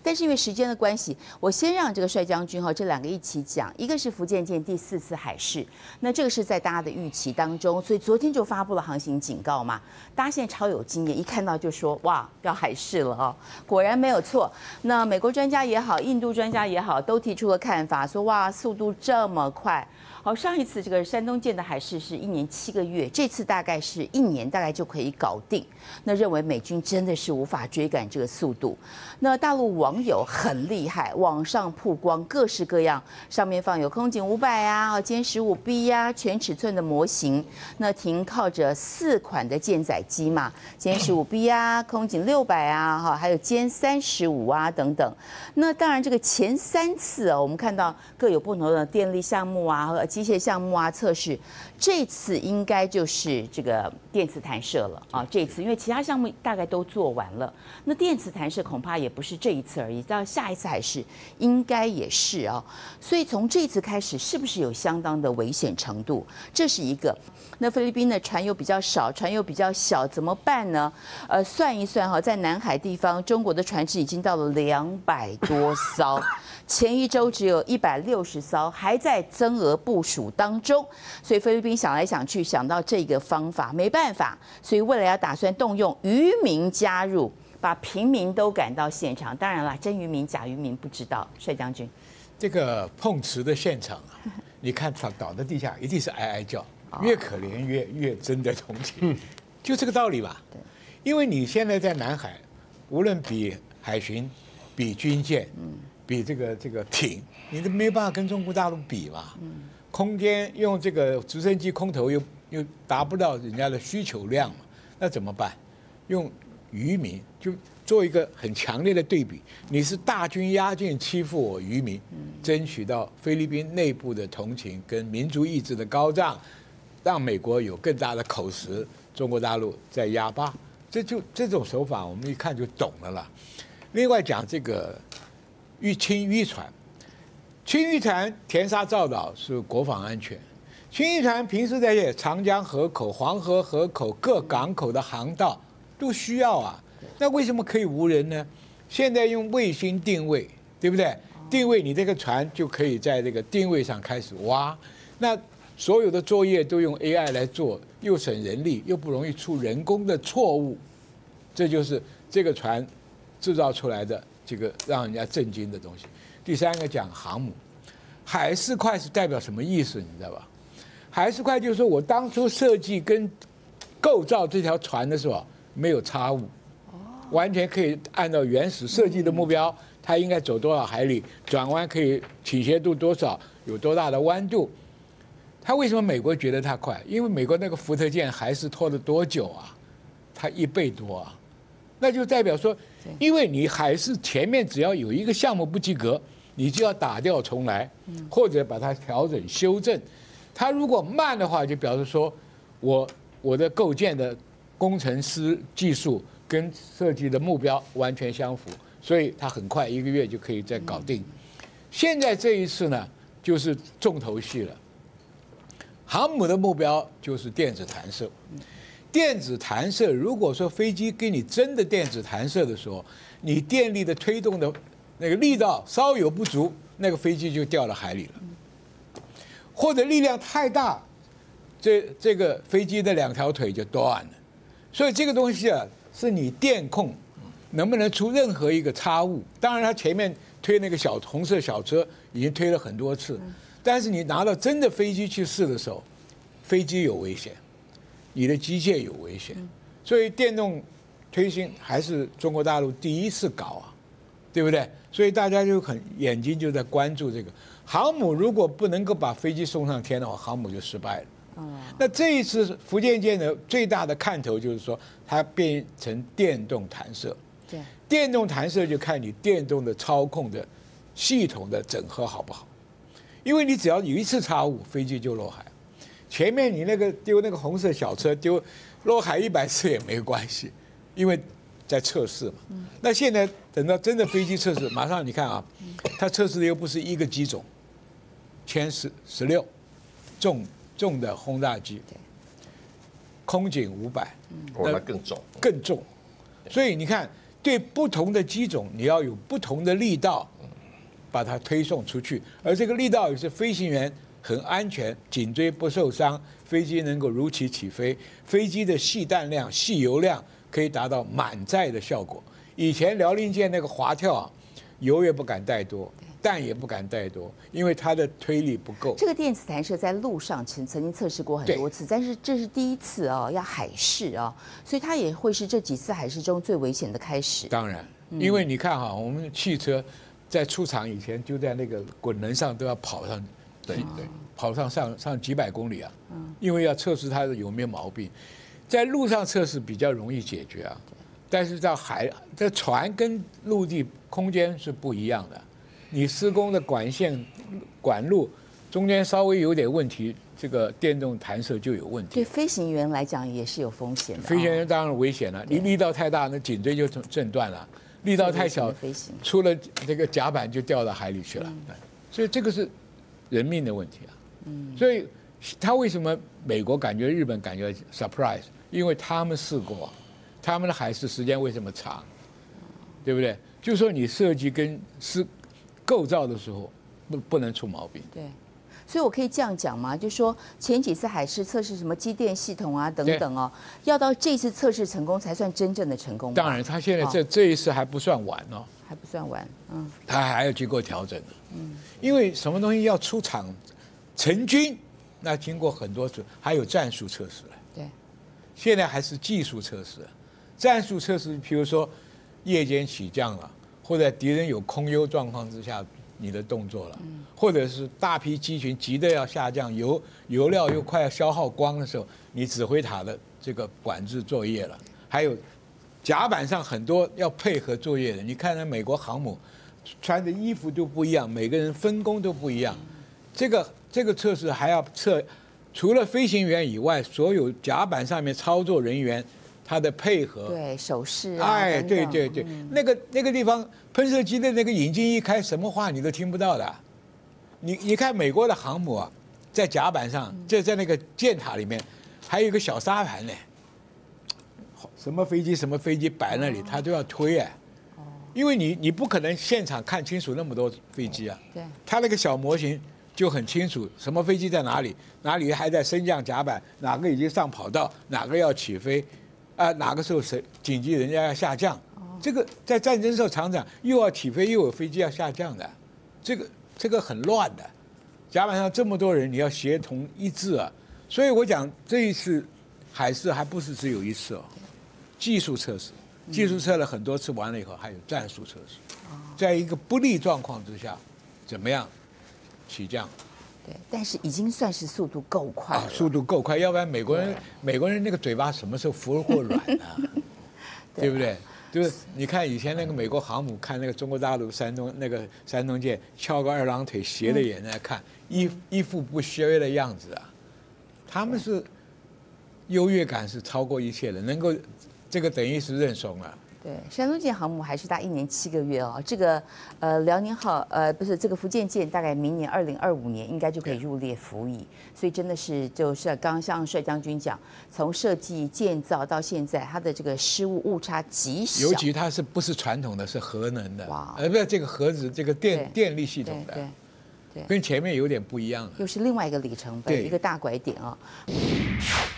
但是因为时间的关系，我先让这个帅将军这两个一起讲。一个是福建舰第4次海试，那这个是在大家的预期当中，所以昨天就发布了航行警告嘛。大家现在超有经验，一看到就说哇要海试了哦，果然没有错。那美国专家也好，印度专家也好，都提出了看法，说哇速度这么快。好，上一次这个山东舰的海试是1年7个月，这次大概是1年，大概就可以搞定。那认为美军真的是无法追赶这个速度。那大陆网友很厉害，网上曝光各式各样，上面放有空警500啊、歼15B 呀、全尺寸的模型。那停靠着4款的舰载机嘛，歼15B 啊、空警600啊、还有歼35啊等等。那当然，这个前3次我们看到各有不同的电力项目啊和机械项目啊测试，这次应该就是这个电磁弹射了啊。这次因为其他项目大概都做完了，那电磁弹射恐怕也不是这一次而已，到下一次海试应该也是啊。所以从这次开始，是不是有相当的危险程度？这是一个。那菲律宾的船又比较少，船又比较小，怎么办呢？算一算在南海地方，中国的船只已经到了200多艘，前一周只有160艘，还在增额部署当中。所以菲律宾想来想去，想到这个方法，没办法，所以未来要打算动用渔民加入，把平民都赶到现场。当然啦，真渔民假渔民不知道。帅将军， 这个碰瓷的现场啊，你看岛的地下一定是哀哀叫。越可怜越真的同情，就这个道理吧。因为你现在在南海，无论比海巡、比军舰、比这个艇，你都没办法跟中国大陆比嘛。空间用这个直升机空投又达不到人家的需求量嘛，那怎么办？用渔民就做一个很强烈的对比，你是大军压境欺负我渔民，争取到菲律宾内部的同情跟民族意志的高涨。让美国有更大的口实，中国大陆在压霸，这种手法我们一看就懂了啦。另外讲这个轻渔船，轻渔船填沙造岛是国防安全，轻渔船平时在长江河口、黄河河口各港口的航道都需要啊，那为什么可以无人呢？现在用卫星定位，对不对？定位你这个船就可以在这个定位上开始挖，那所有的作业都用 AI 来做，又省人力，又不容易出人工的错误，这就是这个船制造出来的这个让人家震惊的东西。第3个讲航母，海事快是代表什么意思？你知道吧？海事快就是说我当初设计跟构造这条船的时候没有差误，完全可以按照原始设计的目标，它应该走多少海里，转弯可以倾斜度多少，有多大的弯度。他为什么美国觉得它快？因为美国那个福特舰还是拖了多久啊？它1倍多啊，那就代表说，因为你海事前面只要有一个项目不及格，你就要打掉重来，或者把它调整修正。它如果慢的话，就表示说我的构建的工程师技术跟设计的目标完全相符，所以它很快1个月就可以再搞定。现在这一次呢，就是重头戏了。航母的目标就是电子弹射，电子弹射，如果说飞机给你真的电子弹射的时候，你电力的推动的那个力道稍有不足，那个飞机就掉到海里了，或者力量太大，这个飞机的2条腿就断了。所以这个东西啊，是你电控能不能出任何一个差误。当然，它前面推那个红色小车已经推了很多次。但是你拿到真的飞机去试的时候，飞机有危险，你的机械有危险，所以电动推行还是中国大陆第1次搞啊，对不对？所以大家就眼睛就在关注这个航母，如果不能够把飞机送上天的话，航母就失败了。那这一次福建舰的最大的看头就是说，它变成电动弹射。电动弹射就看你电动的操控的系统的整合好不好。因为你只要有1次差误，飞机就落海。前面你那个丢那个红色小车丢落海100次也没关系，因为在测试嘛。那现在等到真的飞机测试，马上你看啊，它测试的又不是1个机种，歼16重的轰炸机，空警500， 那更重， 更重。所以你看对不同的机种，你要有不同的力道，把它推送出去，而这个力道也是飞行员很安全，颈椎不受伤，飞机能够如期起飞，飞机的细弹量、细油量可以达到满载的效果。以前辽宁舰那个滑跳啊，油也不敢带多，弹也不敢带多，因为它的推力不够。 这个电子弹射在路上曾经测试过很多次，但是这是第一次哦，要海试啊，所以它也会是这几次海试中最危险的开始。 当然，因为你看哈，我们汽车在出厂以前就在那个滚轮上都要跑上，对，跑上几百公里啊，因为要测试它有没有毛病。在路上测试比较容易解决啊，但是在这船跟陆地空间是不一样的。你施工的管线、管路中间稍微有点问题，这个电动弹射就有问题。 对飞行员来讲也是有风险的。 飞行员当然危险了，你力道太大，那颈椎就震断了；力道太小，出了这个甲板就掉到海里去了。所以这个是人命的问题啊。所以他为什么美国感觉、日本感觉 surprise？ 因为他们试过，他们的海试时间为什么长？对不对？就是说你设计跟构造的时候不能出毛病。 对，所以我可以这样讲吗？就是说前几次海试测试什么机电系统啊等等哦，要到这次测试成功才算真正的成功。 当然，他现在这一次还不算晚哦， 还不算晚， 他还要经过调整的。因为什么东西要出厂成军，那经过很多次，还有战术测试了。 对， 现在还是技术测试，战术测试，比如说夜间起降了。或者敌人有空优状况之下，你的动作了，或者是大批机群急的要下降，油料又快要消耗光的时候，你指挥塔的这个管制作业了，还有甲板上很多要配合作业的。你看那美国航母穿的衣服都不一样，每个人分工都不一样。这个测试还要测，除了飞行员以外，所有甲板上面操作人员。他的配合， 对手势啊， 哎，对，那个地方喷射机的那个引擎一开，什么话你都听不到的。你看美国的航母啊，在甲板上，在那个舰塔里面，还有一个小沙盘呢。什么飞机摆那里，他都要推哎。因为你不可能现场看清楚那么多飞机啊。 对。他那个小模型就很清楚，什么飞机在哪里，哪里还在升降甲板，哪个已经上跑道，哪个要起飞。哪个时候紧急人家要下降？这个在战争时候常常又要起飞，又有飞机要下降的，这个很乱的。甲板上这么多人，你要协同一致啊。所以我讲这一次海试还不是只有一次哦，技术测试，技术测了很多次，完了以后还有战术测试，在一个不利状况之下，怎么样起降？ 对，但是已经算是速度够快了， 速度够快，要不然美国人那个嘴巴什么时候服过软啊？对不对？就是你看以前那个美国航母，看那个中国大陆山东舰翘个二郎腿，斜着眼在看，一副不削的样子啊。他们是优越感是超过一切的，能够这个等于是认怂了。 对，山东舰航母还是大1年7个月哦。这个辽宁号不是这个福建舰，大概明年2025年应该就可以入列服役。所以真的是就是刚刚像帅将军讲，从设计建造到现在，它的这个失误误差极小。 尤其它不是传统的，是核能的，不是这个核子这个电力系统的， 对， 跟前面有点不一样了， 又是另外一个里程碑，一个大拐点啊。